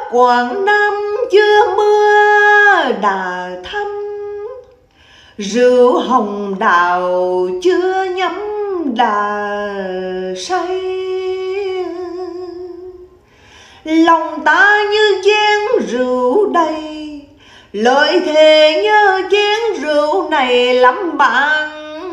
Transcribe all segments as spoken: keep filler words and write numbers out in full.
Quảng Nam chưa mưa đã thăm, rượu hồng đào chưa nhắm đã say. Lòng ta như chén rượu đầy, lời thề như chén rượu này lắm bạn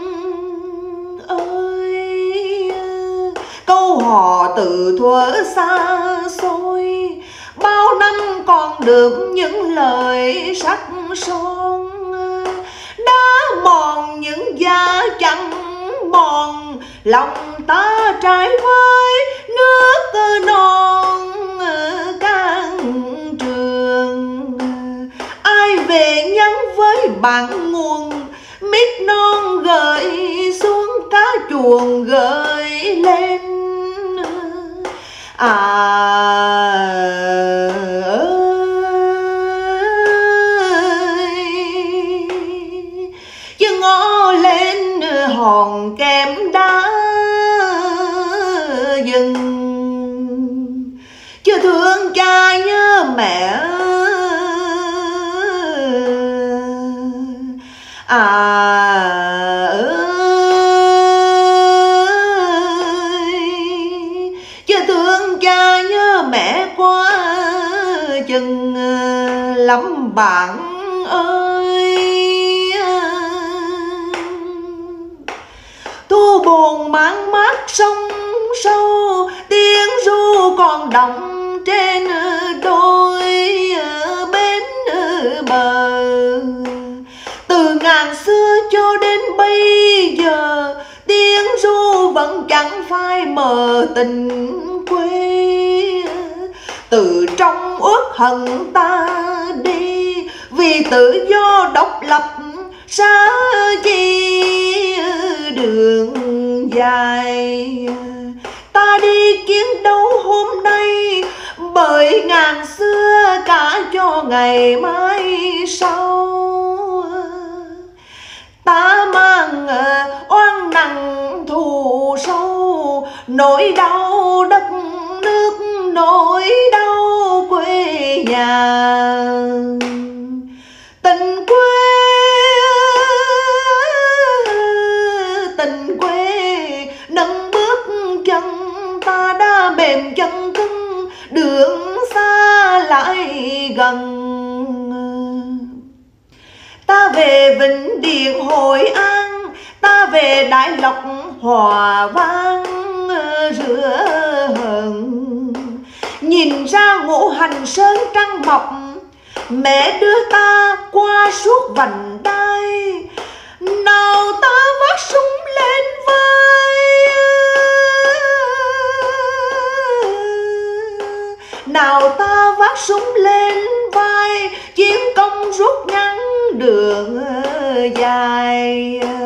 ơi. Câu hò từ thuở xa xôi, bao năm còn được những lời sắc son. Đã mòn những giá chẳng mòn, lòng ta trái với nước non can trường. Ai về nhắn với bạn nguồn, mít non gợi xuống, cá chuồng gợi lên. À ơi, chứ ngó lên hòn kem đá dừng, chứ thương cha nhớ mẹ. À ơi, chứ thương cha nhớ mẹ quá chừng lắm bạn ơi. Thu buồn mang mát sông sâu, tiếng ru còn đọng trên đôi bến bờ. Từ ngàn xưa cho đến bây giờ, tiếng ru vẫn chẳng phai mờ tình quê. Từ trong uất hận ta đi, vì tự do độc lập xa chi đường dài. Ta đi chiến đấu hôm nay, bởi ngàn xưa cả cho ngày mai sau. Ta mang oan nặng thù sâu, nỗi đau đất nước, nỗi đau quê nhà. Tình quê, tình quê nâng bước chân, ta đã mềm chân cứng, đường xa lại gần. Ta về Vĩnh Điện Hội An, ta về Đại Lộc Hòa Vang rửa hờn. Nhìn ra Ngũ Hành Sơn trăng mọc, mẹ đưa ta qua suốt vành đai. Nào ta vác súng lên vai, nào ta vác súng lên vai, chiến công rút ngắn đường dài.